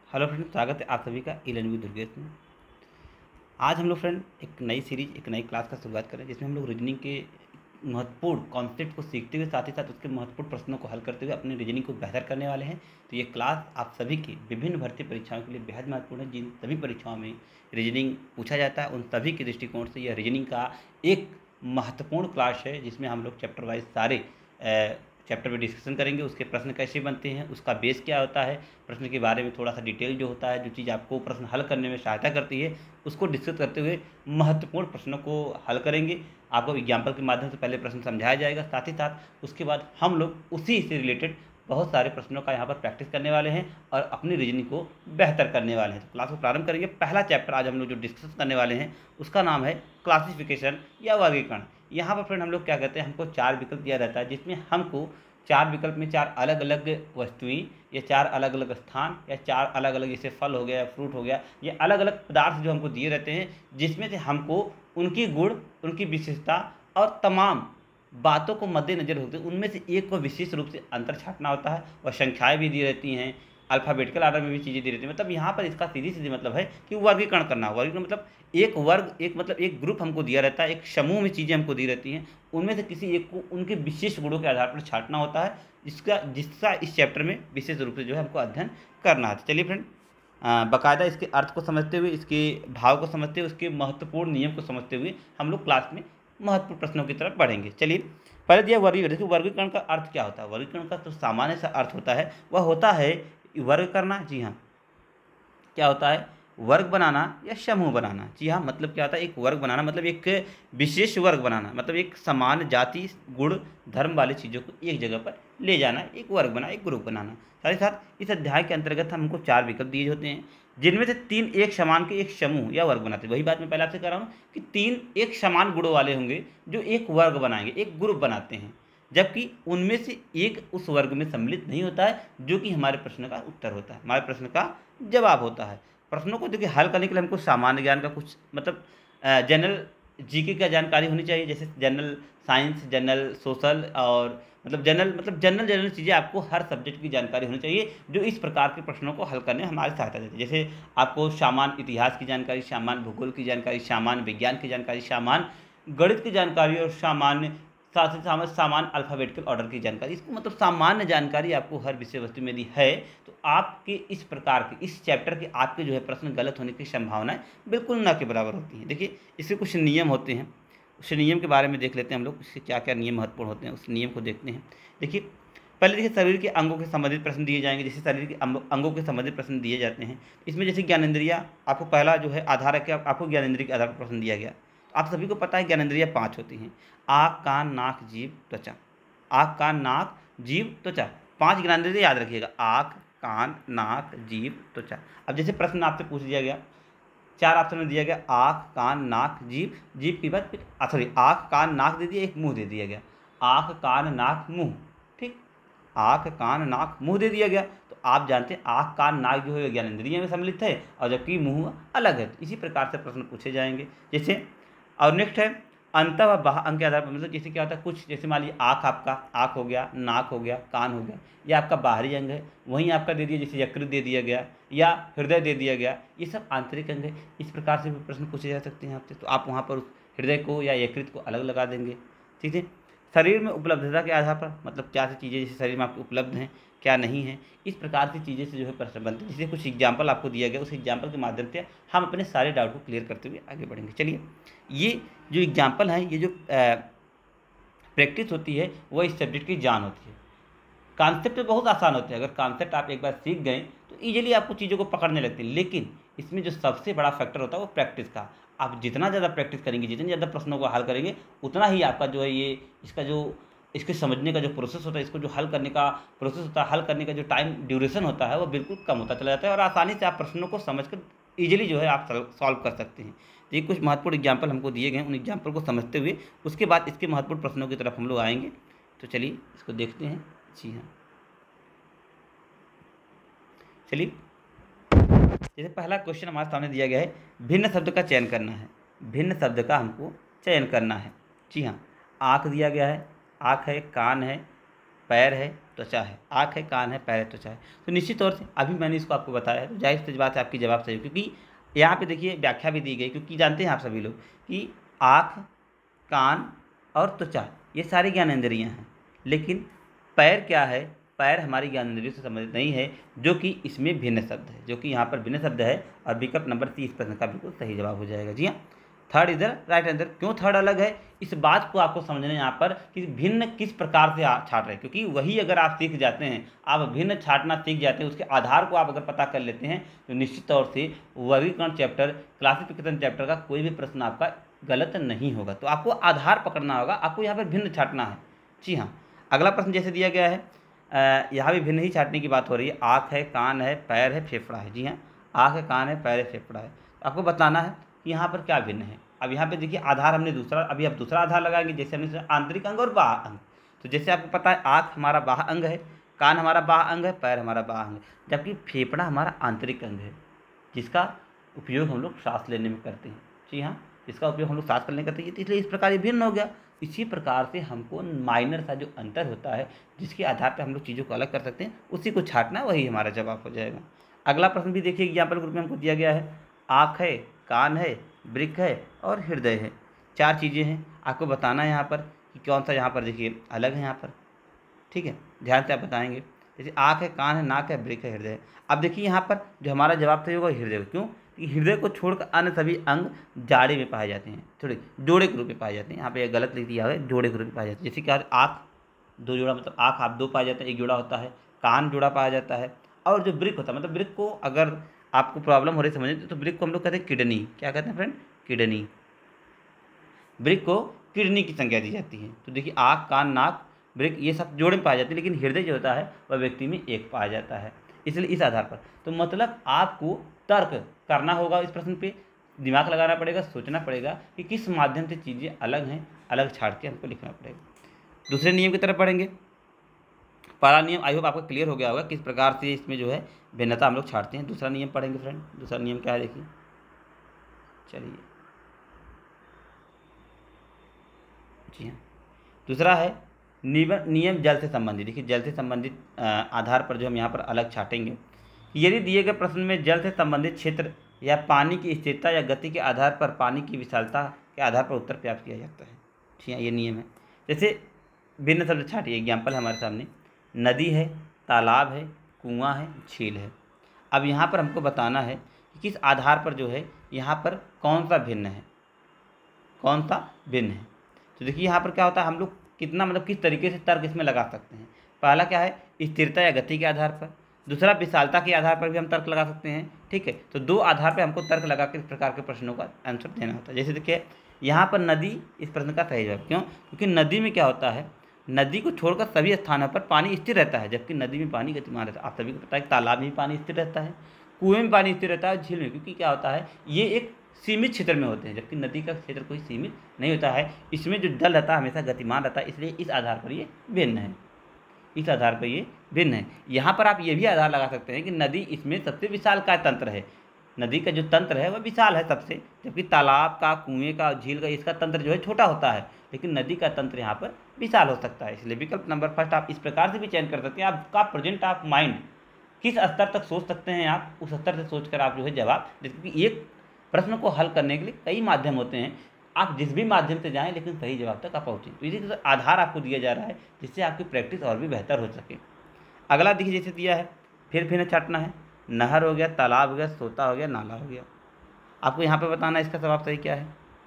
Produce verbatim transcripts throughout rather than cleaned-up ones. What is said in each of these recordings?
Hello friend, स्वागत है आप सभी का ई-लर्निंग विद दुर्गेश में। आज हम लोग फ्रेंड एक नई सीरीज एक नई क्लास का शुरुआत करें जिसमें हम लोग रीजनिंग के महत्वपूर्ण कॉन्सेप्ट को सीखते हुए साथ ही साथ उसके महत्वपूर्ण प्रश्नों को हल करते हुए अपनी रीजनिंग को बेहतर करने वाले हैं। तो ये क्लास आप सभी की विभिन्न भर्ती परीक्षाओं के लिए बेहद महत्वपूर्ण है। जिन सभी परीक्षाओं में रीजनिंग पूछा जाता है उन सभी के दृष्टिकोण से यह रीजनिंग का एक महत्वपूर्ण क्लास है, जिसमें हम लोग चैप्टर वाइज सारे चैप्टर में डिस्कशन करेंगे। उसके प्रश्न कैसे बनते हैं, उसका बेस क्या होता है, प्रश्न के बारे में थोड़ा सा डिटेल जो होता है, जो चीज़ आपको प्रश्न हल करने में सहायता करती है, उसको डिस्कस करते हुए महत्वपूर्ण प्रश्नों को हल करेंगे। आपको एग्जाम्पल के माध्यम से पहले प्रश्न समझाया जाएगा, साथ ही साथ उसके बाद हम लोग उसी से रिलेटेड बहुत सारे प्रश्नों का यहाँ पर प्रैक्टिस करने वाले हैं और अपनी रीजनिंग को बेहतर करने वाले हैं। तो क्लास को प्रारंभ करेंगे। पहला चैप्टर आज हम लोग जो डिस्कस करने वाले हैं उसका नाम है क्लासिफिकेशन या वर्गीकरण। यहाँ पर फ्रेंड हम लोग क्या कहते हैं, हमको चार विकल्प दिया रहता है जिसमें हमको चार विकल्प में चार अलग अलग वस्तुएं या चार अलग अलग स्थान या चार अलग अलग जैसे फल हो गया, फ्रूट हो गया, ये अलग अलग पदार्थ जो हमको दिए रहते हैं, जिसमें से हमको उनकी गुण, उनकी विशेषता और तमाम बातों को मद्देनजर होते हैं उनमें से एक को विशेष रूप से अंतर छांटना होता है। और संख्याएँ भी दी रहती हैं, अल्फ़ाबेटिकल आर्डर में भी चीज़ें दी रहती हैं। मतलब यहाँ पर इसका सीधी सीधी मतलब है कि वर्गीकरण करना। वर्गीकरण मतलब एक वर्ग, एक मतलब एक ग्रुप हमको दिया रहता है, एक समूह में चीज़ें हमको दी रहती हैं, उनमें से किसी एक को उनके विशेष गुणों के आधार पर छांटना होता है, जिसका जिसका इस चैप्टर में विशेष रूप से जो है हमको अध्ययन करना है। चलिए फ्रेंड, बाकायदा इसके अर्थ को समझते हुए, इसके भाव को समझते हुए, उसके महत्वपूर्ण नियम को समझते हुए हम लोग क्लास में महत्वपूर्ण प्रश्नों की तरफ बढ़ेंगे। चलिए, पहले दिया वर्गीकरण। देखिए वर्गीकरण का अर्थ क्या होता है। वर्गीकरण का तो सामान्य सा अर्थ होता है, वह होता है वर्ग करना। जी हाँ, क्या होता है, वर्ग बनाना या समूह बनाना। जी हाँ, मतलब क्या होता है, एक वर्ग बनाना मतलब एक विशेष वर्ग बनाना, मतलब एक समान जाति, गुण, धर्म वाली चीज़ों को एक जगह पर ले जाना, एक वर्ग बना, एक ग्रुप बनाना। साथ ही साथ इस अध्याय के अंतर्गत हमको चार विकल्प दिए होते हैं, जिनमें से तीन एक समान के एक समूह या वर्ग बनाते हैं। वही बात मैं पहले आपसे कह रहा हूँ कि तीन एक समान गुणों वाले होंगे जो एक वर्ग बनाएंगे, एक ग्रुप बनाते हैं, जबकि उनमें से एक उस वर्ग में सम्मिलित नहीं होता है, जो कि हमारे प्रश्न का उत्तर होता है, हमारे प्रश्न का जवाब होता है। प्रश्नों को देखिए हल करने के लिए हमको सामान्य ज्ञान का कुछ मतलब जनरल जीके का जानकारी होनी चाहिए, जैसे जनरल साइंस, जनरल सोशल और मतलब जनरल मतलब जनरल जनरल चीज़ें आपको हर सब्जेक्ट की जानकारी होनी चाहिए, जो इस प्रकार के प्रश्नों को हल करने में हमारी सहायता देती है। जैसे आपको सामान्य इतिहास की जानकारी, सामान्य भूगोल की जानकारी, सामान्य विज्ञान की जानकारी, सामान्य गणित की जानकारी और सामान्य साथ ही साथ सामान्य अल्फ़ाबेटिकल ऑर्डर की जानकारी। इसको मतलब सामान्य जानकारी आपको हर विषय वस्तु में दी है, तो आपके इस प्रकार के इस चैप्टर के आपके जो है प्रश्न गलत होने की संभावनाएं बिल्कुल ना के बराबर होती हैं। देखिए इसके कुछ नियम होते हैं, उस नियम के बारे में देख लेते हैं हम लोग, इसके क्या क्या नियम महत्वपूर्ण होते हैं, उस नियम को देखते हैं। देखिए पहले देखिए शरीर के अंगों के संबंधित प्रश्न दिए जाएंगे। जैसे शरीर के अंगों के संबंधित प्रश्न दिए जाते हैं, इसमें जैसे ज्ञानेंद्रिया, आपको पहला जो है आधार है कि आपको ज्ञानेंद्रिय के आधार पर प्रश्न दिया गया। आप सभी को पता है ज्ञानेंद्रिया पाँच होती हैं, आँख, कान, नाक, जीभ, त्वचा। आँख, कान, नाक, जीभ, त्वचा, पांच ज्ञानेंद्रिय याद रखिएगा, आँख, कान, नाक, जीभ, त्वचा। अब जैसे प्रश्न आपसे पूछ दिया गया, चार ऑप्शन में दिया गया, आँख, कान, नाक, जीभ, जीभ के बाद फिर सॉरी आँख, कान, नाक दे दिया, एक मुंह दे दिया गया, आँख, कान, नाक, मुंह। ठीक, आँख, कान, नाक, मुंह दे दिया गया, तो आप जानते हैं आँख, कान, नाक जो है ज्ञानेंद्रिय में सम्मिलित है और जबकि मुंह अलग है। इसी प्रकार से प्रश्न पूछे जाएंगे। जैसे और नेक्स्ट है अंत व बाह्य अंग के आधार पर, मतलब जैसे क्या होता है, कुछ जैसे मान लीजिए आँख, आपका आँख हो गया, नाक हो गया, कान हो गया, ये आपका बाहरी अंग है, वहीं आपका दे दिया जैसे यकृत दे दिया गया या हृदय दे दिया गया, ये सब आंतरिक अंग है। इस प्रकार से भी प्रश्न पूछे जा सकते हैं आपसे, तो आप वहाँ पर हृदय को या यकृत को अलग लगा देंगे। ठीक है, शरीर में उपलब्धता के आधार पर, मतलब क्या सी चीज़ें जैसे शरीर में आपको उपलब्ध हैं, क्या नहीं है, इस प्रकार की चीज़ें से जो है प्रश्न बनते हैं। जैसे कुछ एग्जाम्पल आपको दिया गया, उस एग्जाम्पल के माध्यम से हम अपने सारे डाउट को क्लियर करते हुए आगे बढ़ेंगे। चलिए, ये जो एग्जाम्पल हैं, ये जो प्रैक्टिस होती है वो इस सब्जेक्ट की जान होती है। कॉन्सेप्ट बहुत आसान होते हैं, अगर कॉन्सेप्ट आप एक बार सीख गए तो ईजिली आपको चीज़ों को पकड़ने लगती है, लेकिन इसमें जो सबसे बड़ा फैक्टर होता है वो प्रैक्टिस का। आप जितना ज़्यादा प्रैक्टिस करेंगे, जितने ज़्यादा प्रश्नों को हल करेंगे, उतना ही आपका जो है ये इसका जो इसके समझने का जो प्रोसेस होता है, इसको जो हल करने का प्रोसेस होता है, हल करने का जो टाइम ड्यूरेशन होता है वो बिल्कुल कम होता चला जाता है और आसानी से आप प्रश्नों को समझकर ईजिली जो है आप सॉल्व कर सकते हैं। तो ये कुछ महत्वपूर्ण एग्जाम्पल हमको दिए गए, उन एग्जाम्पल को समझते हुए उसके बाद इसके महत्वपूर्ण प्रश्नों की तरफ हम लोग आएंगे। तो चलिए इसको देखते हैं। जी हाँ, चलिए, जैसे पहला क्वेश्चन हमारे सामने दिया गया है, भिन्न शब्द का चयन करना है। भिन्न शब्द का हमको चयन करना है। जी हाँ, आँख दिया गया है, आँख है, कान है, पैर है, त्वचा है, आँख है, कान है, पैर है, त्वचा है। तो निश्चित तौर से अभी मैंने इसको आपको बताया है, तो जाहिर सी बात है आपकी जवाब सही हो, क्योंकि यहाँ पे देखिए व्याख्या भी दी गई, क्योंकि जानते हैं आप सभी लोग कि आँख, कान और त्वचा ये सारी ज्ञानेंद्रियाँ हैं, लेकिन पैर क्या है, पैर हमारी ज्ञानेंद्रियों से संबंधित नहीं है, जो कि इसमें भिन्न शब्द है, जो कि यहाँ पर भिन्न शब्द है। और विकल्प नंबर सी इस प्रश्न का बिल्कुल सही जवाब हो जाएगा। जी हाँ, थर्ड इधर राइट आंसर। क्यों थर्ड अलग है, इस बात को आपको समझना है यहाँ पर कि भिन्न किस प्रकार से आप छाट रहे हैं, क्योंकि वही अगर आप सीख जाते हैं, आप भिन्न छाटना सीख जाते हैं, उसके आधार को आप अगर पता कर लेते हैं, तो निश्चित तौर से वर्गीकरण चैप्टर, क्लासिफिकेशन चैप्टर का कोई भी प्रश्न आपका गलत नहीं होगा। तो आपको आधार पकड़ना होगा, आपको यहाँ पर भिन्न छाटना है। जी हाँ, अगला प्रश्न जैसे दिया गया है, यहाँ भी भिन्न ही छाटने की बात हो रही है। आँख है, कान है, पैर है, फेफड़ा है। जी हाँ, आँख है, कान है, पैर है, फेफड़ा है। आपको बताना है कि यहाँ पर क्या भिन्न है। अब यहाँ पे देखिए आधार हमने दूसरा, अभी अब दूसरा आधार लगाएंगे, जैसे हमने आंतरिक अंग और बाह्य अंग। तो जैसे आपको पता है आँख हमारा बाह्य अंग है, कान हमारा बाह्य अंग है, पैर हमारा बाह्य अंग है, जबकि फेफड़ा हमारा आंतरिक अंग है, जिसका उपयोग हम लोग सांस लेने में करते हैं। जी हाँ, इसका उपयोग हम लोग सांस करने करते हैं, इसलिए इस प्रकार ये भिन्न हो गया। इसी प्रकार से हमको माइनर सा जो अंतर होता है, जिसके आधार पर हम लोग चीज़ों को अलग कर सकते हैं, उसी को छाटना, वही हमारा जवाब हो जाएगा। अगला प्रश्न भी देखिए एग्जाम्पल ग्रुप में हमको दिया गया है। आँख है, कान है, वृक्क है और हृदय है। चार चीज़ें हैं, आपको बताना है यहाँ पर कि कौन सा यहाँ पर देखिए अलग है यहाँ पर। ठीक है, ध्यान से आप बताएंगे। जैसे आँख है, कान है, नाक है, वृक्क है, हृदय है। अब देखिए यहाँ पर जो हमारा जवाब सही होगा हृदय। क्यों? क्योंकि हृदय को छोड़कर अन्य सभी अंग जाड़े में पाए जाते हैं, थोड़े जोड़े के रूप में पाए जाते हैं। यहाँ पे गलत लिख दिया है, जोड़े के रूप में पाए जाते हैं। जैसे कि आँख दो जोड़ा, मतलब आँख आप दो पाया जाता है, एक जोड़ा होता है। कान जोड़ा पाया जाता है, और जो वृक्क होता है, मतलब वृक्क को अगर आपको प्रॉब्लम हो रही समझे तो वृक्क को हम लोग कहते हैं किडनी। क्या कहते हैं फ्रेंड? किडनी। वृक्क को किडनी की संज्ञा दी जाती है। तो देखिए आँख, कान, नाक, वृक्क ये सब जोड़े में पाए जाते हैं, लेकिन हृदय जो होता है वह व्यक्ति में एक पाया जाता है। इसलिए इस आधार पर तो मतलब आपको तर्क करना होगा, इस प्रश्न पे दिमाग लगाना पड़ेगा, सोचना पड़ेगा कि किस माध्यम से चीज़ें अलग हैं, अलग छाट के हमको लिखना पड़ेगा। दूसरे नियम की तरफ पढ़ेंगे। पहला नियम आई होप आपको क्लियर हो गया होगा किस प्रकार से इसमें जो है भिन्नता हम लोग छाटते हैं। दूसरा नियम पढ़ेंगे फ्रेंड। दूसरा नियम क्या है देखिए, चलिए जी हाँ, दूसरा है नियम जल से संबंधित। देखिए जल से संबंधित आधार पर जो हम यहाँ पर अलग छाटेंगे, यदि दिए गए प्रश्न में जल से संबंधित क्षेत्र या पानी की स्थिरता या गति के आधार पर पानी की विशालता के आधार पर उत्तर प्राप्त किया जाता है। ठीक है, ये नियम है। जैसे भिन्न शब्द छाटिए, एग्जाम्पल हमारे सामने नदी है, तालाब है, कुआं है, झील है। अब यहाँ पर हमको बताना है कि किस आधार पर जो है यहाँ पर कौन सा भिन्न है, कौन सा भिन्न है। तो देखिए यहाँ पर क्या होता है, हम लोग कितना मतलब किस तरीके से तर्क इसमें लगा सकते हैं। पहला क्या है, स्थिरता या गति के आधार पर। दूसरा विशालता के आधार पर भी हम तर्क लगा सकते हैं। ठीक है, तो दो आधार पर हमको तर्क लगा के इस प्रकार के प्रश्नों का आंसर देना होता है। जैसे देखिए यहाँ पर नदी इस प्रश्न का सही जवाब। क्यों? क्योंकि नदी में क्या होता है, नदी को छोड़कर सभी स्थानों पर पानी स्थिर रहता है, जबकि नदी में पानी गतिमान रहता है। आप सभी को पता है कि तालाब में भी पानी स्थिर रहता है, कुएं में पानी स्थिर रहता है, झील में, क्योंकि क्या होता है ये एक सीमित क्षेत्र में होते हैं, जबकि नदी का क्षेत्र कोई सीमित नहीं होता है। इसमें जो जल रहता है हमेशा गतिमान रहता है, इसलिए इस आधार पर ये भिन्न है। इस आधार पर ये भिन्न है। यहाँ पर आप ये भी आधार लगा सकते हैं कि नदी इसमें सबसे विशाल का तंत्र है, नदी का जो तंत्र है वह विशाल है सबसे, जबकि तालाब का, कुएं का, झील का इसका तंत्र जो है छोटा होता है, लेकिन नदी का तंत्र यहाँ पर विशाल हो सकता है। इसलिए विकल्प नंबर फर्स्ट आप इस प्रकार से भी चयन कर सकते हैं। आपका प्रेजेंट ऑफ माइंड किस स्तर तक सोच सकते हैं, आप उस स्तर से सोचकर आप जो है जवाब, क्योंकि एक प्रश्न को हल करने के लिए कई माध्यम होते हैं, आप जिस भी माध्यम से जाएं लेकिन सही जवाब तक आप पहुँचें। तो इसी आधार आपको दिया जा रहा है जिससे आपकी प्रैक्टिस और भी बेहतर हो सके। अगला देखिए जैसे दिया है, फिर फिर छाटना है। नहर हो गया, तालाब हो गया, सोता हो गया, नाला हो गया। आपको यहाँ पे बताना है इसका जवाब सही क्या है।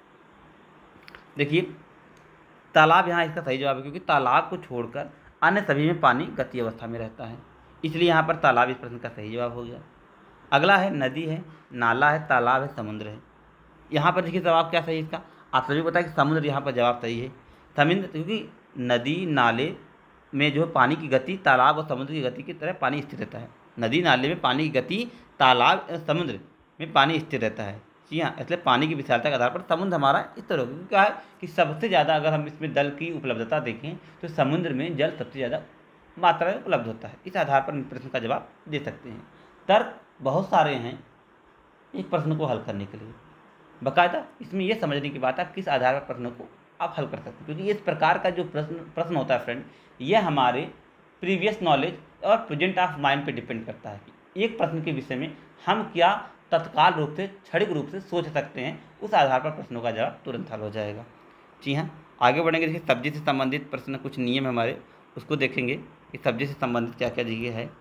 देखिए तालाब यहाँ इसका सही जवाब है, क्योंकि तालाब को छोड़कर अन्य सभी में पानी गति अवस्था में रहता है, इसलिए यहाँ पर तालाब इस प्रश्न का सही जवाब हो गया। अगला है नदी है, नाला है, तालाब है, समुद्र है। यहाँ पर देखिए जवाब क्या सही है इसका। आप सभी को पता है कि समुद्र यहाँ पर जवाब सही है। समुद्र, क्योंकि नदी नाले में जो पानी की गति तालाब और समुद्र की गति की तरह पानी स्थिर रहता है। नदी नाले में पानी की गति, तालाब समुद्र में पानी स्थिर रहता है। जी हाँ, इसलिए पानी की विशालता के आधार पर समुद्र हमारा इस तरह होगा। क्या है कि सबसे ज़्यादा अगर हम इसमें जल की उपलब्धता देखें तो समुद्र में जल सबसे ज़्यादा मात्रा में उपलब्ध होता है। इस आधार पर प्रश्न का जवाब दे सकते हैं। तर्क बहुत सारे हैं एक प्रश्न को हल करने के लिए, बाकायदा इसमें यह समझने की बात है किस आधार पर प्रश्न को आप हल कर सकते हैं, क्योंकि इस प्रकार का जो प्रश्न प्रश्न होता है फ्रेंड, यह हमारे प्रीवियस नॉलेज और प्रेजेंट ऑफ माइंड पे डिपेंड करता है कि एक प्रश्न के विषय में हम क्या तत्काल रूप से क्षणिक रूप से सोच सकते हैं, उस आधार पर प्रश्नों का जवाब तुरंत हल हो जाएगा। जी हाँ, आगे बढ़ेंगे। देखिए सब्जी से संबंधित प्रश्न, कुछ नियम हमारे उसको देखेंगे कि सब्जी से संबंधित क्या क्या चीज़ें है।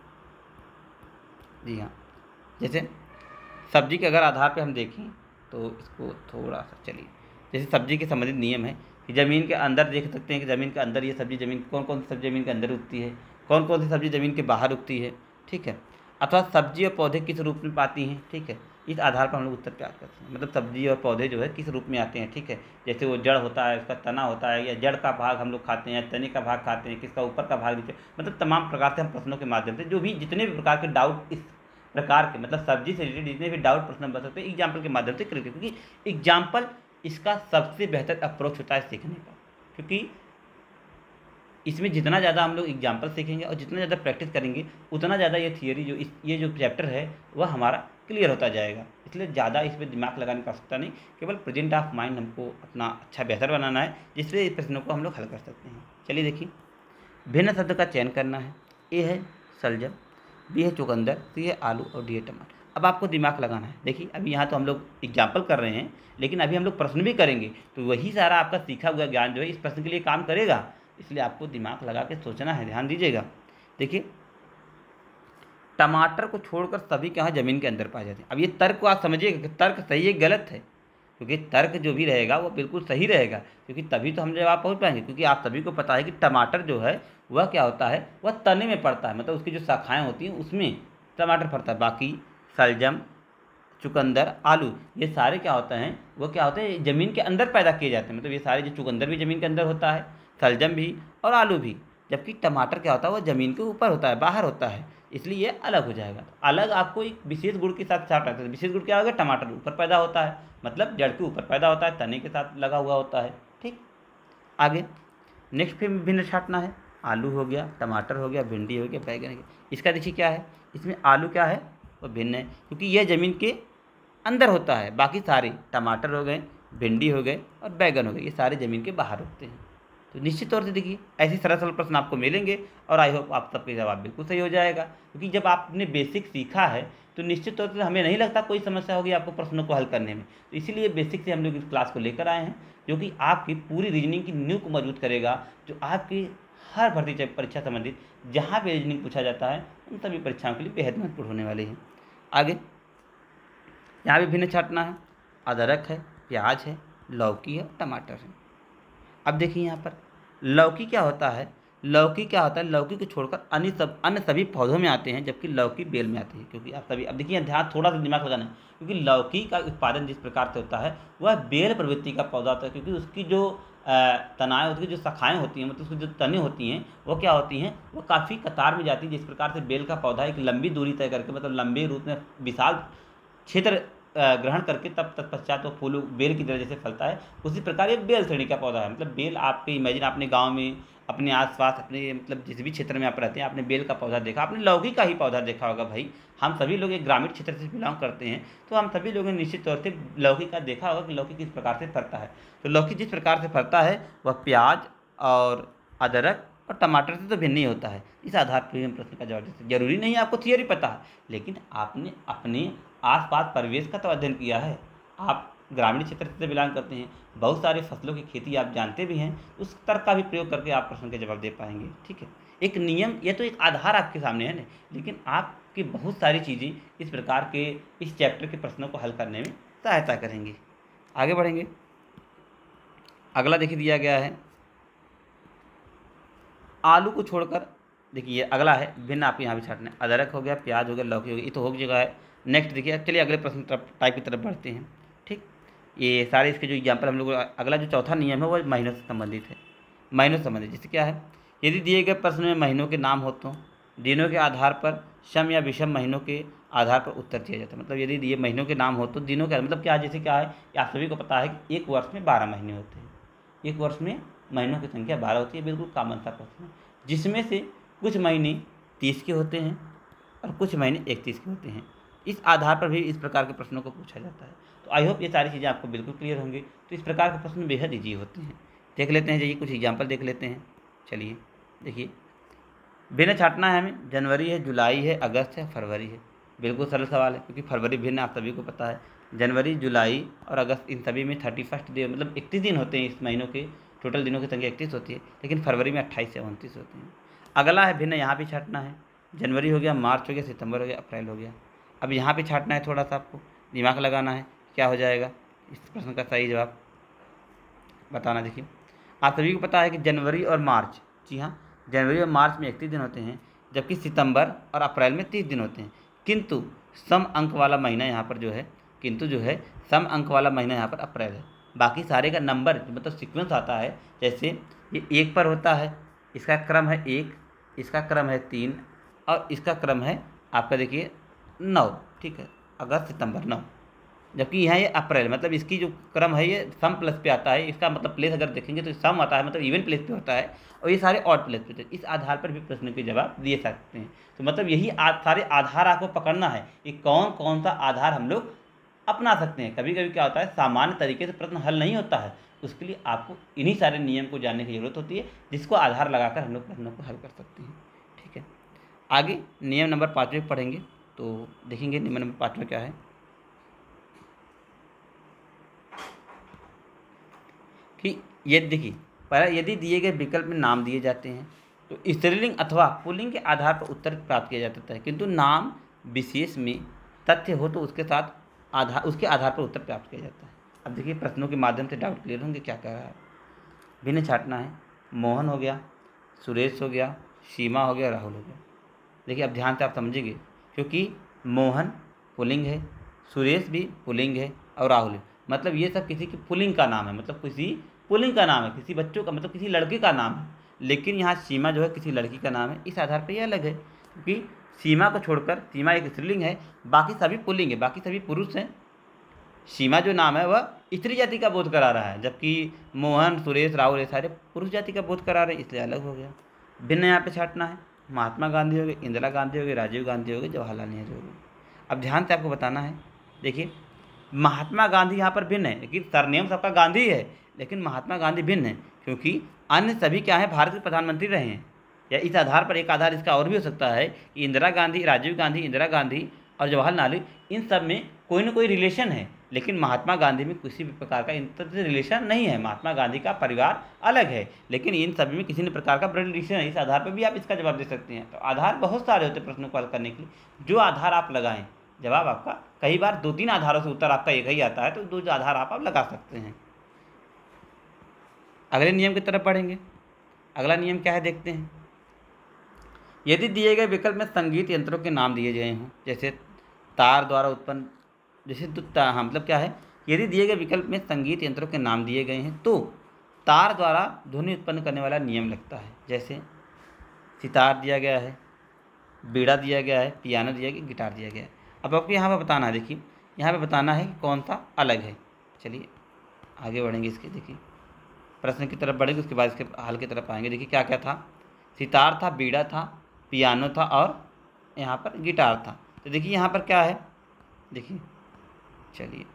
जी हाँ, जैसे सब्जी के अगर आधार पे हम देखें तो इसको थोड़ा सा चलिए, जैसे सब्जी के संबंधित नियम है कि ज़मीन के अंदर देख सकते हैं कि ज़मीन के अंदर ये सब्जी ज़मीन कौन कौन सी सब्जी ज़मीन के अंदर उगती है, कौन कौन सी सब्जी ज़मीन के बाहर उगती है, ठीक है। अथवा सब्जी और पौधे किस रूप में पाती हैं, ठीक है। इस आधार पर हम लोग उत्तर तैयार करते हैं, मतलब सब्जी और पौधे जो है किस रूप में आते हैं, ठीक है। जैसे वो जड़ होता है, उसका तना होता है, या जड़ का भाग हम लोग खाते हैं, तने का भाग खाते हैं, किसका ऊपर का भाग नीचे, मतलब तमाम प्रकार से हम प्रश्नों के माध्यम से जो भी जितने भी प्रकार के डाउट इस प्रकार के, मतलब सब्जी से रिलेटेड जितने भी डाउट प्रश्न बन सकते हैं एग्जाम्पल के माध्यम से क्रिएट, क्योंकि एग्जाम्पल इसका सबसे बेहतर अप्रोच होता है सीखने का, क्योंकि इसमें जितना ज़्यादा हम लोग एग्जाम्पल सीखेंगे और जितना ज़्यादा प्रैक्टिस करेंगे उतना ज़्यादा ये थियरी जो इस ये जो चैप्टर है वह हमारा क्लियर होता जाएगा। इसलिए ज़्यादा इसमें दिमाग लगाने की आवश्यकता नहीं, केवल प्रेजेंट ऑफ माइंड हमको अपना अच्छा बेहतर बनाना है, जिससे इस प्रश्नों को हम लोग हल कर सकते हैं। चलिए देखिए, भिन्न शब्द का चयन करना है। ए है शलजम, बी है चुकंदर, सी है आलू और डी है टमाटर। अब आपको दिमाग लगाना है। देखिए अभी यहाँ तो हम लोग एग्जाम्पल कर रहे हैं, लेकिन अभी हम लोग प्रश्न भी करेंगे, तो वही सारा आपका सीखा हुआ ज्ञान जो है इस प्रश्न के लिए काम करेगा, इसलिए आपको दिमाग लगा के सोचना है। ध्यान दीजिएगा। देखिए टमाटर को छोड़कर सभी कहाँ ज़मीन के अंदर पाए जाते हैं। अब ये तर्क को आप समझिएगा कि तर्क सही है गलत है, क्योंकि तर्क जो भी रहेगा वो बिल्कुल सही रहेगा, क्योंकि तभी तो हम जवाब पहुँच पाएंगे। क्योंकि आप सभी को पता है कि टमाटर जो है वह क्या होता है, वह तने में पड़ता है, मतलब उसकी जो शाखाएँ होती हैं उसमें टमाटर पड़ता है। बाकी शलजम, चुकंदर, आलू, ये सारे क्या होते हैं, वो क्या होते हैं ज़मीन के अंदर पैदा किए जाते हैं। मतलब ये सारे, जो चुकंदर भी ज़मीन के अंदर होता है, शलजम भी और आलू भी, जबकि टमाटर क्या होता है, वो ज़मीन के ऊपर होता है, बाहर होता है, इसलिए ये अलग हो जाएगा। तो अलग आपको एक विशेष गुण के साथ साथ रखते हैं। विशेष गुण क्या होगा, टमाटर ऊपर पैदा होता है, मतलब जड़ के ऊपर पैदा होता है, तने के साथ लगा हुआ होता है। ठीक, आगे नेक्स्ट फिर भिन्न छांटना है। आलू हो गया, टमाटर हो गया, भिंडी हो गया, बैगन हो गया। इसका देखिए क्या है, इसमें आलू क्या है, वो भिन्न है, क्योंकि यह ज़मीन के अंदर होता है। बाकी सारे टमाटर हो गए, भिंडी हो गए और बैगन हो गए, ये सारे ज़मीन के बाहर उगते हैं। तो निश्चित तौर से देखिए ऐसे सरल सरल प्रश्न आपको मिलेंगे और आई होप आप सबके जवाब बिल्कुल सही हो जाएगा, क्योंकि जब आपने बेसिक सीखा है तो निश्चित तौर से हमें नहीं लगता कोई समस्या होगी आपको प्रश्नों को हल करने में। तो इसीलिए बेसिक से हम लोग इस क्लास को लेकर आए हैं, जो कि आपकी पूरी रीजनिंग की नींव को मजबूत करेगा, जो आपकी हर भर्ती परीक्षा संबंधित जहाँ भी रीजनिंग पूछा जाता है उन सभी परीक्षाओं के लिए बेहद महत्वपूर्ण होने वाली है। आगे यहाँ भी भिन्न छांटना है। अदरक है, प्याज है, लौकी है, टमाटर है। अब देखिए यहाँ पर लौकी क्या होता है, लौकी क्या होता है, लौकी को छोड़कर अन्य सब अन्य सभी पौधों में आते हैं, जबकि लौकी बेल में आती है। क्योंकि आप सभी, अब देखिए ध्यान थोड़ा सा दिमाग लगाना है, क्योंकि लौकी का उत्पादन जिस प्रकार से होता है वह बेल प्रवृत्ति का पौधा होता है, क्योंकि उसकी जो तनाएँ, उसकी जो शाखाएँ होती हैं, मतलब उसकी जो तने होती हैं वो क्या होती हैं, वो काफ़ी कतार में जाती है। जिस प्रकार से बेल का पौधा एक लंबी दूरी तय करके, मतलब लंबे रूप में विशाल क्षेत्र ग्रहण करके तब तत्पश्चात वो फूल बेल की तरह जैसे फलता है, उसी प्रकार ये बेल श्रेणी का पौधा है। मतलब बेल, आपके इमेजिन आपने गांव में, अपने आसपास, अपने मतलब जिस भी क्षेत्र में आप रहते हैं, आपने बेल का पौधा देखा, आपने लौकी का ही पौधा देखा होगा। भाई हम सभी लोग एक ग्रामीण क्षेत्र से बिलोंग करते हैं, तो हम सभी लोगों ने निश्चित तौर से लौकी का देखा होगा कि लौकी किस प्रकार से फलता है। तो लौकी जिस प्रकार से फलता है वह प्याज और अदरक और टमाटर से तो भिन्न ही होता है। इस आधार पर हम प्रश्न का जवाब देते। जरूरी नहीं आपको थियरी पता है, लेकिन आपने अपने आसपास परिवेश का तो अध्ययन किया है। आप ग्रामीण क्षेत्र से बिलोंग करते हैं, बहुत सारे फसलों की खेती आप जानते भी हैं, उस तर्क का भी प्रयोग करके आप प्रश्न के जवाब दे पाएंगे। ठीक है, एक नियम, यह तो एक आधार आपके सामने है ना, लेकिन आपकी बहुत सारी चीज़ें इस प्रकार के इस चैप्टर के प्रश्नों को हल करने में सहायता करेंगी। आगे बढ़ेंगे। अगला देखिए दिया गया है, आलू को छोड़कर, देखिए अगला है भिन्न, आप यहाँ भी छाटना है। अदरक हो गया, प्याज हो गया, लौकी हो गई, ये तो हो जगह है। नेक्स्ट देखिए, चलिए अगले प्रश्न तरफ टाइप की तरफ बढ़ते हैं। ठीक, ये सारे इसके जो एग्जाम्पल हम लोग, अगला जो चौथा नियम है वो महीनों से संबंधित है। महीनों से संबंधित जैसे क्या है, यदि दिए गए प्रश्न में महीनों के नाम हो तो दिनों के आधार पर सम या विषम महीनों के आधार पर उत्तर दिया जाता है। मतलब यदि दिए महीनों के नाम हो तो दिनों के, मतलब क्या, जैसे क्या है कि आप सभी को पता है कि एक वर्ष में बारह महीने होते हैं, एक वर्ष में महीनों की संख्या बारह होती है, बिल्कुल कॉमन सा प्रश्न है, जिसमें से कुछ महीने तीस के होते हैं और कुछ महीने इकतीस के होते हैं। इस आधार पर भी इस प्रकार के प्रश्नों को पूछा जाता है। तो आई होप ये सारी चीज़ें आपको बिल्कुल क्लियर होंगी। तो इस प्रकार के प्रश्न बेहद ईजी होते हैं। देख लेते हैं, जाइए कुछ एग्जाम्पल देख लेते हैं। चलिए देखिए, भिन्न छांटना है हमें, जनवरी है, जुलाई है, अगस्त है, फरवरी है। बिल्कुल सरल सवाल है, क्योंकि फरवरी भिन्न आप सभी को पता है। जनवरी, जुलाई और अगस्त इन सभी में थर्टी फर्स्ट डे मतलब इकतीस दिन होते हैं। इस महीनों के टोटल दिनों की संख्या इकतीस होती है, लेकिन फरवरी में अट्ठाईस से उनतीस होते हैं। अगला है भिन्न, यहाँ भी छांटना है। जनवरी हो गया, मार्च हो गया, सितंबर हो गया, अप्रैल हो गया। अब यहाँ पे छांटना है, थोड़ा सा आपको दिमाग लगाना है, क्या हो जाएगा इस प्रश्न का सही जवाब बताना। देखिए, आप सभी को पता है कि जनवरी और मार्च, जी हाँ, जनवरी और मार्च में इकतीस दिन होते हैं, जबकि सितंबर और अप्रैल में तीस दिन होते हैं। किंतु सम अंक वाला महीना यहाँ पर जो है किंतु जो है सम अंक वाला महीना यहाँ पर अप्रैल है। बाकी सारे का नंबर मतलब सीक्वेंस आता है, जैसे ये एक पर होता है, इसका क्रम है एक, इसका क्रम है तीन और इसका क्रम है आपका देखिए नौ, ठीक है, अगस्त सितंबर नौ। जबकि यहाँ ये अप्रैल मतलब इसकी जो क्रम है ये सम प्लस पे आता है। इसका मतलब प्लेस अगर देखेंगे तो सम आता है, मतलब इवन प्लेस पे होता है, और ये सारे ऑड प्लेस पे होते हैं। इस आधार पर भी प्रश्न के जवाब दिए सकते हैं। तो मतलब यही आ, सारे आधार आपको पकड़ना है कि कौन कौन सा आधार हम लोग अपना सकते हैं। कभी कभी क्या होता है, सामान्य तरीके से प्रश्न हल नहीं होता है, उसके लिए आपको इन्हीं सारे नियम को जानने की जरूरत होती है, जिसको आधार लगाकर हम लोग प्रश्नों को हल कर सकते हैं। ठीक है, आगे नियम नंबर पाँचवें पढ़ेंगे, तो देखेंगे नियम नंबर पाँचवें क्या है कि ये देखिए, पहला यदि दिए गए विकल्प में नाम दिए जाते हैं तो स्त्रीलिंग अथवा पुल्लिंग के आधार पर उत्तर प्राप्त किया जाता है, किंतु नाम विशेष में तथ्य हो तो उसके साथ आधार उसके आधार पर उत्तर प्राप्त किया जाता है। अब देखिए, प्रश्नों के माध्यम से डाउट क्लियर होंगे क्या कह रहा है। भिन्न छांटना है, मोहन हो गया, सुरेश हो गया, सीमा हो गया, राहुल हो गया। देखिए, अब ध्यान से आप समझेंगे, क्योंकि मोहन पुल्लिंग है, सुरेश भी पुल्लिंग है और राहुल है, मतलब ये सब किसी की पुल्लिंग का नाम है, मतलब किसी पुल्लिंग का नाम है, किसी बच्चों का मतलब किसी लड़के का नाम है। लेकिन यहाँ सीमा जो है किसी लड़की का नाम है, इस आधार पर ये अलग है, क्योंकि सीमा को छोड़कर, सीमा एक स्त्रीलिंग है, बाकी सभी पुल्लिंग है, बाकी सभी पुरुष हैं। सीमा जो नाम है वह स्त्री जाति का बोध करा रहा है, जबकि मोहन, सुरेश, राहुल ये सारे पुरुष जाति का बोध करा रहे हैं, इसलिए अलग हो गया। भिन्न यहाँ पे छांटना है, महात्मा गांधी हो गए, इंदिरा गांधी हो गए, राजीव गांधी हो गए, जवाहरलाल नेहरू हो गए। अब ध्यान से आपको बताना है, देखिए महात्मा गांधी यहाँ पर भिन्न है, लेकिन सरनेम सबका गांधी है, लेकिन महात्मा गांधी भिन्न है, क्योंकि अन्य सभी क्या है, भारत के प्रधानमंत्री रहे हैं। या इस आधार पर एक आधार इसका और भी हो सकता है कि इंदिरा गांधी, राजीव गांधी, इंदिरा गांधी और जवाहरलाल नेहरू, इन सब में कोई ना कोई रिलेशन है, लेकिन महात्मा गांधी में किसी भी प्रकार का इन सब से रिलेशन नहीं है। महात्मा गांधी का परिवार अलग है, लेकिन इन सभी में किसी न प्रकार का ब्लड रिलेशन है। इस आधार पर भी आप इसका जवाब दे सकते हैं। तो आधार बहुत सारे होते हैं प्रश्नों को हल करने के लिए, जो आधार आप लगाएं जवाब आपका, कई बार दो तीन आधारों से उत्तर आपका एक ही आता है, तो दो आधार आप, आप लगा सकते हैं। अगले नियम की तरफ बढ़ेंगे। अगला नियम क्या है देखते हैं। यदि दिए गए विकल्प में संगीत यंत्रों के नाम दिए गए हों, जैसे तार द्वारा उत्पन्न, जैसे हाँ मतलब क्या है, यदि दिए गए विकल्प में संगीत यंत्रों के नाम दिए गए हैं तो तार द्वारा ध्वनि उत्पन्न करने वाला नियम लगता है। जैसे सितार दिया गया है, बीड़ा दिया गया है, पियानो दिया गया, गिटार दिया गया है। अब आपको यहाँ पर बताना है, देखिए यहाँ पे बताना है कि कौन सा अलग है। चलिए आगे बढ़ेंगे इसके, देखिए प्रश्न की तरफ बढ़ेंगे, उसके बाद इसके हल की तरफ आएंगे। देखिए क्या क्या था, सितार था, बीड़ा था, पियानो था और यहाँ पर गिटार था। तो देखिए यहाँ पर क्या है, देखिए चलिए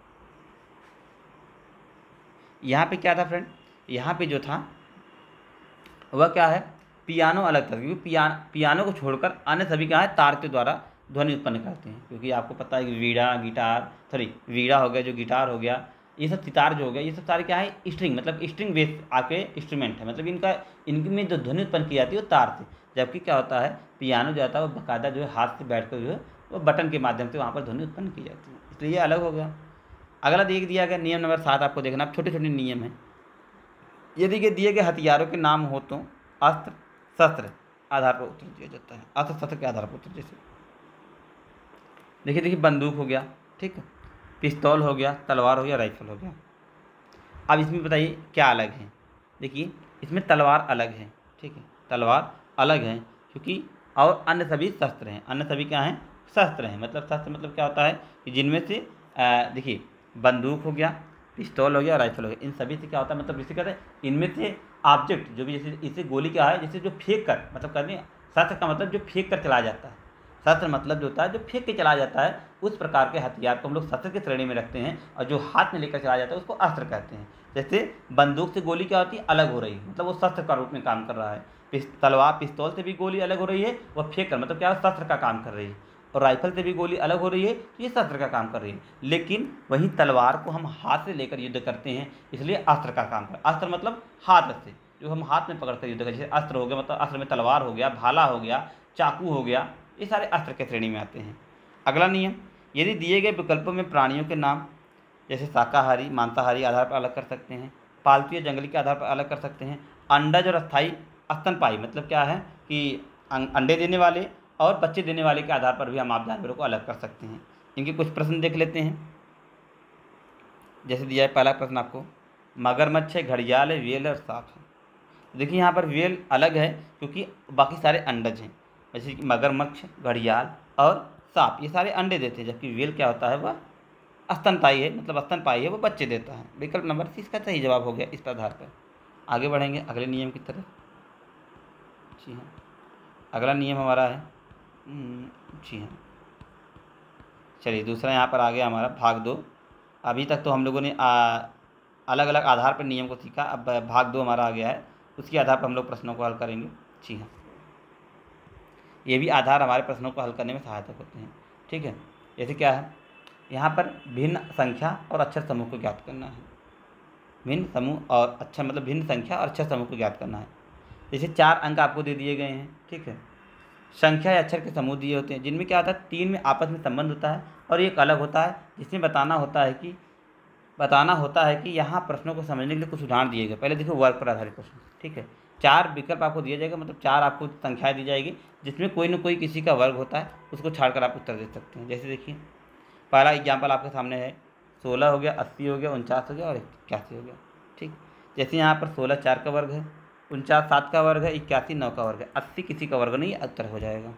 यहाँ पे क्या था फ्रेंड, यहाँ पे जो था वह क्या है, पियानो अलग था, क्योंकि पिया पियानो को छोड़कर अन्य सभी क्या है, तार के द्वारा ध्वनि उत्पन्न करते हैं। क्योंकि आपको पता है कि वीणा, गिटार, सॉरी वीणा हो गया, जो गिटार हो गया, ये सब सितार जो हो गया, ये सब सारे क्या है, स्ट्रिंग मतलब स्ट्रिंग बेस आके इंस्ट्रूमेंट है, मतलब इनका इनमें जो ध्वनि उत्पन्न की जाती है वो तार से। जबकि क्या होता है, पियानो जो आता है वो बाकायदा जो है हाथ से बैठ कर जो है वो बटन के माध्यम से वहाँ पर ध्वनि उत्पन्न की जाती है, इसलिए ये अलग हो गया। अगला देख दिया गया नियम नंबर सात, आपको देखना, आप छोटे छोटे नियम हैं। यदि के दिए गए हथियारों के नाम हो तो अस्त्र शस्त्र आधार पर उत्तर दिया जाता है, अस्त्र शस्त्र के आधार पर उत्तर। जैसे देखिए देखिए बंदूक हो गया, ठीक है, पिस्तौल हो गया, तलवार हो गया, राइफल हो गया। अब इसमें बताइए क्या अलग है। देखिए इसमें तलवार अलग है, ठीक है, तलवार अलग है, क्योंकि और अन्य सभी शस्त्र हैं, अन्य सभी क्या हैं, शस्त्र हैं। मतलब शस्त्र मतलब क्या होता है कि जिनमें से देखिए बंदूक हो गया, पिस्तौल हो गया, राइफल हो गया, इन सभी से क्या होता है, मतलब इसे कहते हैं इनमें से ऑब्जेक्ट जो भी, जैसे इसे गोली क्या है, जैसे जो फेंक कर, मतलब कहते शस्त्र का मतलब जो फेंक कर चला जाता है, शस्त्र मतलब जो होता है जो फेंक के चला जाता है, उस प्रकार के हथियार को हम लोग शस्त्र की श्रेणी में रखते हैं। और जो हाथ में लेकर चला जाता है उसको अस्त्र कहते हैं। जैसे बंदूक से गोली क्या होती है, अलग हो रही है, मतलब वो शस्त्र का रूप में काम कर रहा है। पिस तलवार पिस्तौल से भी गोली अलग हो रही है, वह फेंक कर मतलब क्या है शस्त्र का काम कर रही है, और राइफल से भी गोली अलग हो रही है तो ये शस्त्र का काम कर रही है। लेकिन वहीं तलवार को हम हाथ से लेकर युद्ध करते हैं, इसलिए अस्त्र का काम कर अस्त्र मतलब हाथ से, जो हम हाथ में पकड़कर युद्ध करते हैं। जैसे अस्त्र हो गया मतलब अस्त्र में तलवार हो गया, भाला हो गया, चाकू हो गया, ये सारे अस्त्र के श्रेणी में आते हैं। अगला नियम, यदि दिए गए विकल्पों में प्राणियों के नाम जैसे शाकाहारी मांसाहारी आधार पर अलग कर सकते हैं, पालतू या जंगली के आधार पर अलग कर सकते हैं, अंडज और अस्थायी स्तनपायी मतलब क्या है कि अंडे देने वाले और बच्चे देने वाले के आधार पर भी हम आप जानवरों को अलग कर सकते हैं। इनके कुछ प्रश्न देख लेते हैं। जैसे दिया है पहला प्रश्न आपको, मगरमच्छ है, घड़ियाल है, वेल है और सांप है। देखिए यहाँ पर वेल अलग है क्योंकि बाकी सारे अंडज हैं, जैसे कि मगरमच्छ, घड़ियाल और सांप ये सारे अंडे देते हैं, जबकि वेल क्या होता है वह स्तनपायी है, मतलब स्तनपायी है, वो बच्चे देता है। विकल्प नंबर सी इसका सही जवाब हो गया इस आधार पर। आगे बढ़ेंगे अगले नियम की तरफ। जी हाँ, अगला नियम हमारा है जी हाँ चलिए दूसरा यहाँ पर आ गया हमारा भाग दो। अभी तक तो हम लोगों ने आ, अलग अलग आधार पर नियम को सीखा, अब भाग दो हमारा आ गया है, उसके आधार पर हम लोग प्रश्नों को हल करेंगे। जी हाँ, ये भी आधार हमारे प्रश्नों को हल करने में सहायता होते हैं। ठीक है, जैसे क्या है यहाँ पर भिन्न संख्या और अक्षर समूह को ज्ञात करना है। भिन्न समूह और अक्षर मतलब भिन्न संख्या और अक्षर समूह को ज्ञात करना है। जैसे चार अंक आपको दे दिए गए हैं, ठीक है, संख्या या अक्षर के समूह दिए होते हैं जिनमें क्या होता है तीन में आपस में संबंध होता है और एक अलग होता है जिसमें बताना होता है कि बताना होता है कि यहाँ प्रश्नों को समझने के लिए कुछ उदाहरण दिए गए। पहले देखो वर्ग पर आधारित प्रश्न, ठीक है, चार विकल्प आपको दिया जाएगा, मतलब चार आपको संख्याएं दी जाएगी जिसमें कोई न कोई किसी का वर्ग होता है, उसको छाड़कर आप उत्तर दे सकते हैं। जैसे देखिए पहला एग्जाम्पल आपके सामने है, सोलह हो गया, अस्सी हो गया, उनचास हो गया और इक्यासी हो गया। ठीक, जैसे यहाँ पर सोलह चार का वर्ग है, उनचास सात का वर्ग है, इक्यासी नौ का वर्ग है, अस्सी किसी का वर्ग नहीं, उत्तर हो जाएगा।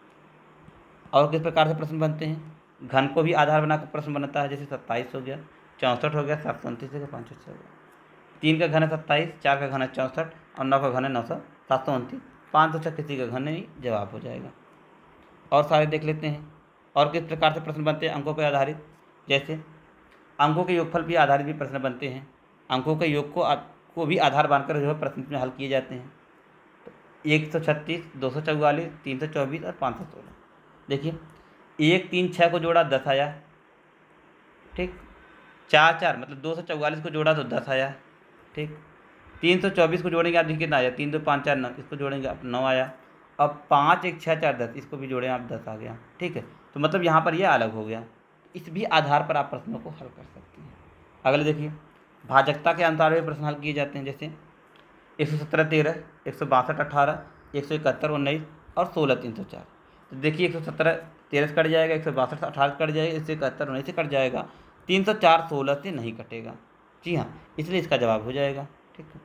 और किस प्रकार से प्रश्न बनते हैं, घन को भी आधार बनाकर प्रश्न बनता है। जैसे सत्ताईस हो गया, चौंसठ हो गया, सात सौ उनतीस हो गया, पाँच सौ छः हो गया। तीन का घन है सत्ताईस, चार का घन है चौंसठ और नौ का घन है नौ सौ सात सौ उनतीस, पाँच सौ छः किसी का घन नहीं, जवाब हो जाएगा। और सारे देख लेते हैं और किस प्रकार से प्रश्न बनते हैं अंकों पर आधारित। जैसे अंकों के योगफल भी आधारित भी प्रश्न बनते हैं, अंकों के योग को को भी आधार मानकर जो है प्रश्न में हल किए जाते हैं। तो एक सौ छत्तीस, दो सौ चौवालीस, तीन सौ चौबीस और पाँच सौ सोलह। देखिए एक तीन छः को जोड़ा दस आया, ठीक, चार चार मतलब दो सौ चौवालीस को जोड़ा तो दस आया, ठीक, तीन सौ चौबीस को जोड़ेंगे आप देखिए कितना आया, तीन दो पाँच चार नौ, इसको जोड़ेंगे आप नौ आया, अब पाँच एक छः चार दस, इसको भी जोड़ें आप दस आ गया। ठीक है, तो मतलब यहाँ पर यह अलग हो गया, इस भी आधार पर आप प्रश्नों को हल कर सकते हैं। अगले देखिए भाजकता के अनुसार भी प्रश्न हल किए जाते हैं। जैसे एक सौ सत्रह तेरह, एक सौ बासठ अठारह, एक सौ इकहत्तर उन्नीस और सोलह तीन सौ चार। तो देखिए एक सौ सत्रह तेरह से कट जाएगा, एक सौ बासठ अठारह से कट जाएगा, एक सौ इकहत्तर उन्नीस से कट जाएगा, तीन सौ चार सोलह से नहीं कटेगा। जी हाँ, इसलिए इसका जवाब हो जाएगा। ठीक है,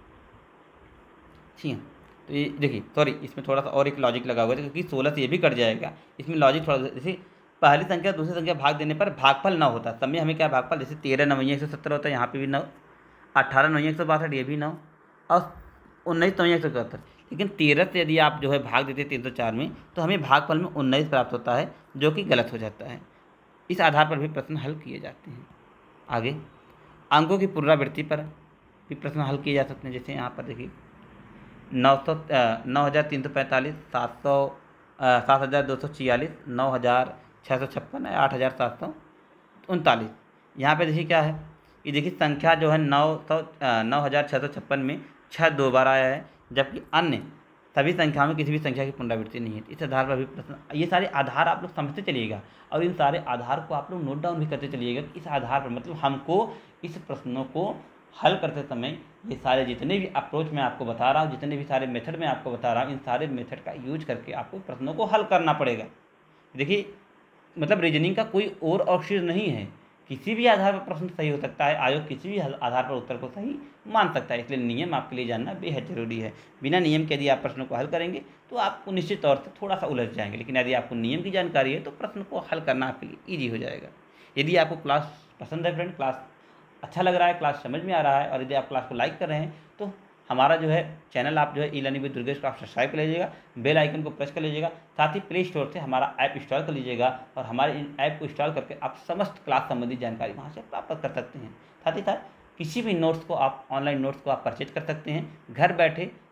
जी हाँ, तो ये देखिए सॉरी इसमें थोड़ा सा और एक लॉजिक लगा हुआ है क्योंकि सोलह से ये भी कट जाएगा, इसमें लॉजिक थोड़ा जैसे पहली संख्या दूसरी संख्या भाग देने पर भागफल नौ होता है, समय हमें क्या भागफल, जैसे तेरह नवैया एक सौ सत्तर होता है, यहाँ पे भी नौ, अट्ठारह नवैया एक सौ बासठ ये भी नौ और उन्नीस नवैया एक सौ इकहत्तर। लेकिन तेरह से यदि आप जो है भाग देते हैं तीन सौ चार में तो हमें भागफल में उन्नीस प्राप्त होता है जो कि गलत हो जाता है। इस आधार पर भी प्रश्न हल किए जाते हैं। आगे अंकों की पुनरावृत्ति पर भी प्रश्न हल किए जा सकते हैं। जैसे यहाँ पर देखिए नौ सौ नौ हज़ार तीन सौ पैंतालीस, सात सौ सात हज़ार दो सौ छियालीस, नौ हज़ार छः सौ छप्पन, आठ हज़ार सात सौ उनतालीस। यहाँ पे देखिए क्या है, ये देखिए संख्या जो है नौ सौ नौ हज़ार छः सौ छप्पन में छः दो बार आया है, जबकि अन्य सभी संख्याओं में किसी भी संख्या की पुनरावृत्ति नहीं है। इस आधार पर भी प्रश्न, ये सारे आधार आप लोग समझते चलिएगा और इन सारे आधार को आप लोग नोट डाउन भी करते चलिएगा। इस आधार पर मतलब हमको इस प्रश्नों को हल करते समय ये सारे जितने भी अप्रोच मैं आपको बता रहा हूँ, जितने भी सारे मेथड मैं आपको बता रहा हूँ, इन सारे मेथड का यूज करके आपको प्रश्नों को हल करना पड़ेगा। देखिए मतलब रीजनिंग का कोई और ऑप्शन नहीं है, किसी भी आधार पर प्रश्न सही हो सकता है, आयोग किसी भी आधार पर उत्तर को सही मान सकता है। इसलिए नियम आपके लिए जानना बेहद जरूरी है। बिना नियम के यदि आप प्रश्नों को हल करेंगे तो आपको निश्चित तौर से थोड़ा सा उलझ जाएंगे, लेकिन यदि आपको नियम की जानकारी है तो प्रश्न को हल करना आपके लिए ईजी हो जाएगा। यदि आपको क्लास पसंद है फ्रेंड, क्लास अच्छा लग रहा है, क्लास समझ में आ रहा है और यदि आप क्लास को लाइक कर रहे हैं तो हमारा जो है चैनल आप जो है ई लर्निंग विद दुर्गेश को आप सब्सक्राइब कर लीजिएगा, बेल आइकन को प्रेस कर लीजिएगा, साथ ही प्ले स्टोर से हमारा ऐप इंस्टॉल कर लीजिएगा और हमारे इन ऐप को इंस्टॉल करके आप समस्त क्लास संबंधी जानकारी वहाँ से प्राप्त कर सकते हैं। साथ ही साथ किसी भी नोट्स को आप ऑनलाइन नोट्स को आप परचेज कर सकते हैं, घर बैठे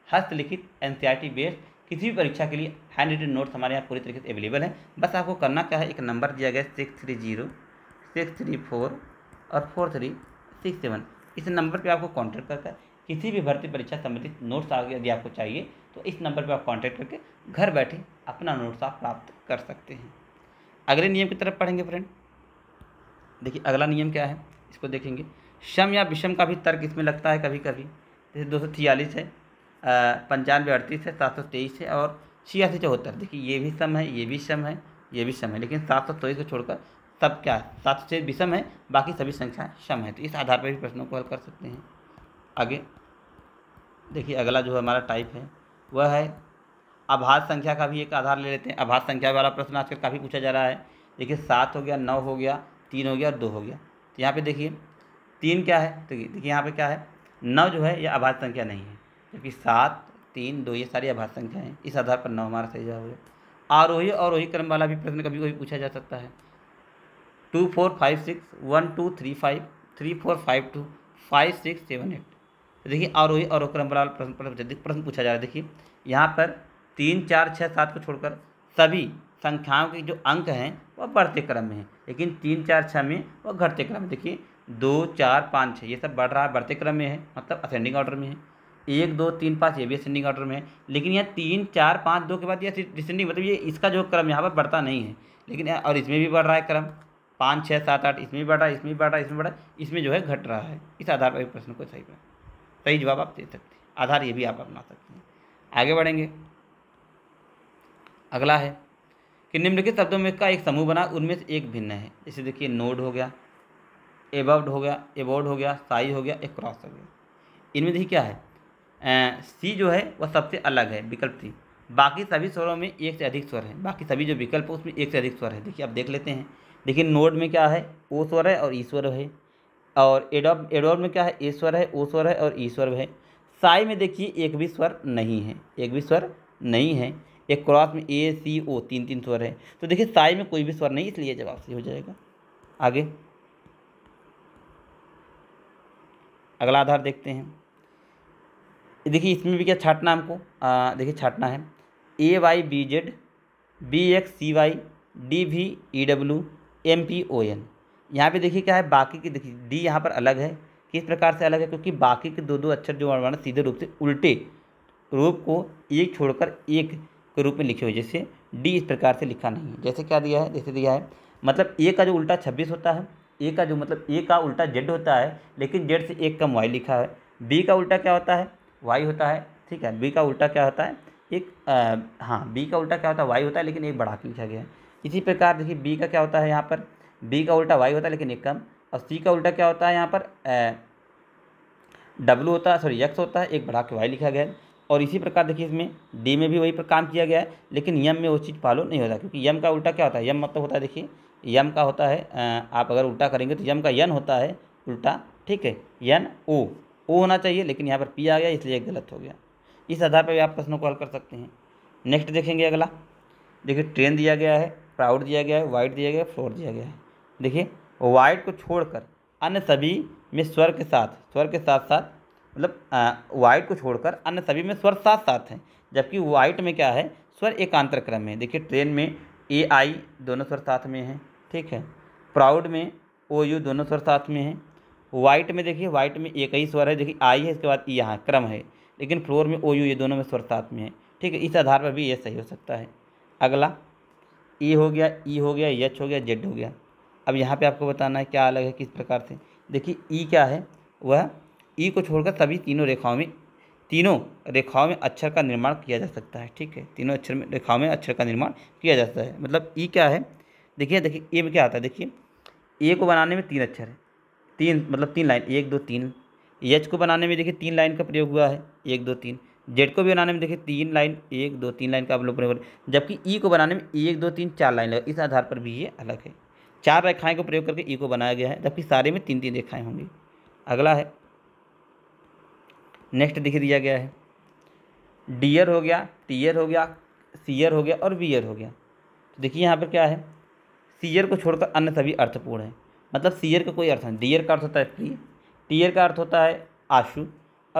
हस्तलिखित N C R T based किसी भी परीक्षा के लिए हैंड रिटन नोट्स हमारे यहाँ पूरी तरीके से अवेलेबल है। बस आपको करना क्या है, एक नंबर दिया गया है six three zero six three four और फोर थ्री सिक्स सेवन, इस नंबर पे आपको कांटेक्ट करके किसी भी भर्ती परीक्षा संबंधित नोट्स आगे यदि आपको चाहिए तो इस नंबर पे आप कांटेक्ट करके घर बैठे अपना नोट्स आप प्राप्त कर सकते हैं। अगले नियम की तरफ पढ़ेंगे फ्रेंड। देखिए अगला नियम क्या है, इसको देखेंगे। सम या विषम का भी तर्क इसमें लगता है कभी कभी। जैसे दो सौ छियालीस है, पंचानवे अड़तीस है, सात सौ तेईस है और छियासी चौहत्तर। देखिए ये भी सम है, ये भी सम है, ये भी सम है, लेकिन सात सौ तेईस को छोड़कर सब क्या है, सात सौ तेईस विषम है, बाकी सभी संख्याएं सम है। तो इस आधार पर भी प्रश्नों को हल कर सकते हैं। आगे देखिए अगला जो हमारा टाइप है वह है अभाज्य संख्या का भी एक आधार ले लेते हैं। अभाज्य संख्या वाला प्रश्न आजकल काफ़ी पूछा जा रहा है। देखिए सात हो गया, नौ हो गया, तीन हो गया और दो हो गया। तो यहाँ पे देखिए तीन क्या है, तो देखिए यहाँ पे क्या है, नौ जो है यह अभाज्य संख्या नहीं है, क्योंकि सात तीन दो ये सारी अभाज्य संख्या हैं। इस आधार पर नौ हमारा सही जवाब हो गया। आरोही और अवरोही क्रम वाला भी प्रश्न कभी कभी पूछा जा सकता है। Two four five six one two three five three four five two five six seven eight. तो देखिए आरोही और अवरोही क्रम वाला प्रश्न प्रश्न पूछा जा रहा है। देखिए यहाँ पर तीन चार छः सात को छोड़कर सभी संख्याओं के जो अंक हैं वह बढ़ते क्रम में हैं, लेकिन तीन चार छः में वह घटते क्रम में। देखिए दो चार पाँच छः ये सब बढ़ रहा है, बढ़ते क्रम में है, मतलब असेंडिंग ऑर्डर में है। एक दो तीन पाँच ये भी असेंडिंग ऑर्डर में है, लेकिन यहाँ तीन चार पाँच दो के बाद ये डिसेंडिंग, मतलब ये इसका जो क्रम यहाँ पर बढ़ता नहीं है, लेकिन और इसमें भी बढ़ रहा है क्रम, पाँच छः सात आठ इसमें भी बढ़ रहा है, इसमें भी बढ़ रहा है, इसमें बढ़ रहा है, इसमें जो है घट रहा है। इस आधार पर प्रश्न को सही पर सही जवाब आप दे सकते हैं। आधार ये भी आप अपना सकते हैं। आगे बढ़ेंगे। अगला है कि निम्नलिखित शब्दों में का एक समूह बना, उनमें से एक भिन्न है। जैसे देखिए नोड हो गया, एबव्ड हो गया, एबोर्ड हो गया, साई हो गया, एक क्रॉस हो गया। इनमें देखिए क्या है, सी जो है वह सबसे अलग है, विकल्प सी। बाकी सभी स्वरों में एक से अधिक स्वर है, बाकी सभी जो विकल्प है उसमें एक से अधिक स्वर है। देखिए आप देख लेते हैं। देखिए नोड में क्या है, ओ स्वर है और ई स्वर है, और एडॉब एडॉब में क्या है, ए स्वर है, ओ स्वर है और ई स्वर है। साई में देखिए एक भी स्वर नहीं है, एक भी स्वर नहीं है। एक क्रॉस में ए सी ओ तीन तीन स्वर है। तो देखिए साई में कोई भी स्वर नहीं, इसलिए जवाब सही हो जाएगा। आगे अगला आधार देखते हैं। देखिए इसमें भी क्या छाटना हमको, देखिए छाटना है A Y B Z B X C Y D V E W M P O N. यहाँ पे देखिए क्या है, बाकी की देखिए डी यहाँ पर अलग है। किस प्रकार से अलग है, क्योंकि बाकी के दो दो अक्षर जो वर्णमाला सीधे रूप से उल्टे रूप को एक छोड़कर एक के रूप में लिखे हुए, जैसे डी इस प्रकार से लिखा नहीं है। जैसे क्या दिया है, जैसे दिया है मतलब ए का जो उल्टा छब्बीस होता है, ए का जो मतलब ए का उल्टा जेड होता है, लेकिन जेड से एक कम वाई लिखा है। बी का उल्टा क्या होता है, वाई होता है, ठीक है। बी का उल्टा क्या होता है, एक आ, हाँ बी का उल्टा क्या होता है, वाई होता है, लेकिन एक बढ़ा के लिखा गया है। इसी प्रकार देखिए बी का क्या होता है, यहाँ पर बी का उल्टा वाई होता है लेकिन एक कम, और सी का उल्टा क्या होता है, यहाँ पर डब्लू होता है, सॉरी एक्स होता है, एक बढ़ा के वाई लिखा गया है। और इसी प्रकार देखिए इसमें डी में भी वही पर काम किया गया है, लेकिन यम में वो चीज़ फॉलो नहीं होता, क्योंकि यम का उल्टा क्या होता है, यम मतलब होता है, देखिए यम का होता है, आप अगर उल्टा करेंगे तो यम का यन होता है उल्टा, ठीक है, यन ओ ओ होना चाहिए, लेकिन यहाँ पर पी आ गया, इसलिए गलत हो गया। इस आधार पर भी आप प्रश्नों को हल कर सकते हैं। नेक्स्ट देखेंगे अगला। देखिए ट्रेन दिया गया है, प्राउड दिया गया है, वाइट दिया गया है, फ्लोर दिया गया है। देखिए वाइट को छोड़कर अन्य सभी में स्वर के साथ स्वर के साथ साथ मतलब वाइट को छोड़कर अन्य सभी में स्वर साथ साथ हैं, जबकि वाइट में क्या है, स्वर एकांतर क्रम में। देखिए ट्रेन में ए आई दोनों स्वर साथ में हैं, ठीक है। प्राउड में ओ यू दोनों स्वर साथ में हैं। वाइट में देखिए वाइट में एक ही स्वर है, देखिए आई है, इसके बाद ई यहाँ क्रम है, लेकिन फ्लोर में ओ यू ये दोनों में स्वर साथ में है, ठीक है। इस आधार पर भी ये सही हो सकता है। अगला ई हो गया, ई हो गया, एच हो गया, जेड हो गया। अब यहाँ पे आपको बताना है क्या अलग है, किस प्रकार से। देखिए ई क्या है, वह ई को छोड़कर सभी तीनों रेखाओं में तीनों रेखाओं में अक्षर का निर्माण किया जा सकता है, ठीक है। तीनों अक्षर में रेखाओं में अक्षर का निर्माण किया जा सकता है। मतलब ई क्या है, देखिए देखिए ए में क्या आता है, देखिए ए को बनाने में तीन अक्षर है, तीन मतलब तीन लाइन, एक दो तीन। एच को बनाने में देखिए तीन लाइन का प्रयोग हुआ है, एक दो तीन। जेड को भी बनाने में देखिए तीन लाइन, एक दो तीन लाइन का आप लोग प्रयोग, जबकि ई को बनाने में एक दो तीन चार लाइन लगा। इस आधार पर भी ये अलग है। चार रेखाएं को प्रयोग करके ई को बनाया गया है, जबकि सारे में तीन तीन रेखाएं होंगी। अगला है नेक्स्ट दिख दिया गया है डियर हो गया, टीयर हो गया, सीयर हो गया और वियर हो गया। तो देखिए यहाँ पर क्या है, सीयर को छोड़कर अन्य सभी अर्थपूर्ण है। मतलब सीयर का कोई अर्थ नहीं। डियर का अर्थ होता है प्रिय, टीयर का अर्थ होता है आशु, और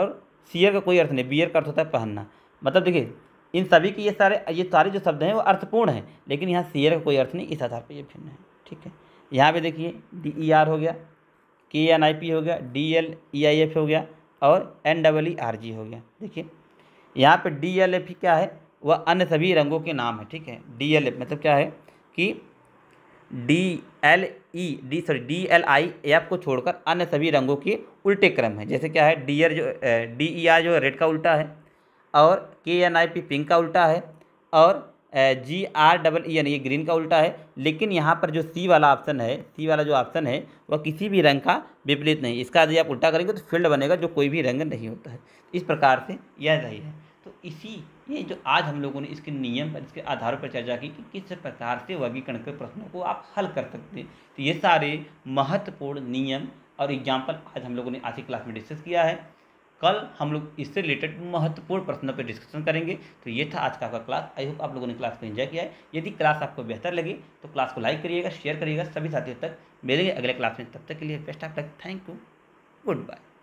सियर का कोई अर्थ नहीं, बियर का अर्थ होता है पहनना। मतलब देखिए इन सभी के ये सारे ये सारे जो शब्द हैं वो अर्थपूर्ण हैं, लेकिन यहाँ सियर का कोई अर्थ नहीं, इस आधार पर ये भिन्न है। ठीक है, यहाँ पे देखिए डी ई आर हो गया, के एन आई पी हो गया, D L E I F हो गया और N double E R G हो गया। देखिए यहाँ पे डी एल एफ क्या है, वह अन्य सभी रंगों के नाम है। ठीक है, डी एल एफ मतलब क्या है कि D L E D sorry D L I F को छोड़कर अन्य सभी रंगों के उल्टे क्रम है। जैसे क्या है, डी आर जो डी ई आर जो रेड का उल्टा है, और के एन आई पी पिंक का उल्टा है, और G R double E N ये ग्रीन का उल्टा है। लेकिन यहाँ पर जो सी वाला ऑप्शन है, सी वाला जो ऑप्शन है वह किसी भी रंग का विपरीत नहीं। इसका यदि आप उल्टा करेंगे तो फील्ड बनेगा जो कोई भी रंग नहीं होता है। इस प्रकार से यह सही है। तो इसी ये जो आज हम लोगों ने इसके नियम पर, इसके आधारों पर चर्चा की कि किस प्रकार से वर्गीकरण के प्रश्नों को आप हल कर सकते हैं। तो ये सारे महत्वपूर्ण नियम और एग्जाम्पल आज हम लोगों ने आज की क्लास में डिस्कस किया है। कल हम लोग इससे रिलेटेड महत्वपूर्ण प्रश्नों पर डिस्कशन करेंगे। तो ये था आज का आपका क्लास। आई होप आप लोगों ने क्लास को एंजॉय किया है। यदि क्लास आपको बेहतर लगे तो क्लास को लाइक करिएगा, शेयर करिएगा सभी साथियों तक। मिलेंगे अगले क्लास में, तब तक के लिए best of luck. Thank you, good bye.